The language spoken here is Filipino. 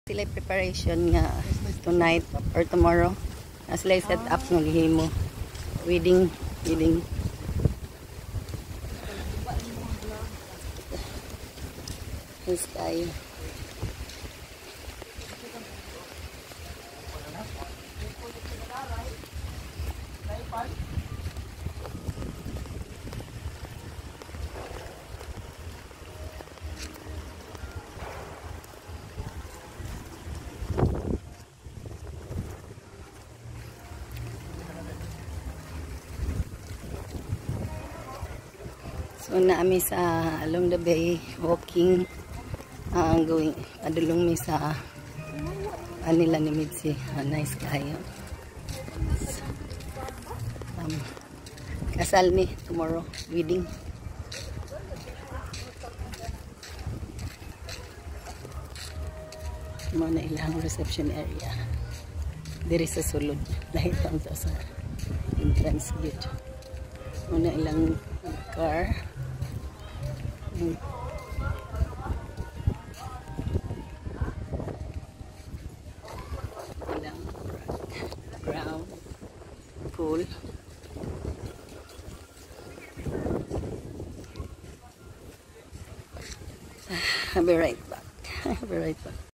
Sila preparation nga tonight or tomorrow. Sila set up ng himo. Wedding. This guy. So naami sa along the bay walking going adulong mi sa anila ni Mitzi. Nice kayo. Kasal ni tomorrow wedding. Mo na ilang reception area. Diri sa sulod dahil ang sa entrance gate. Mo na ilang car. Ilang ground pool. I'll be right back.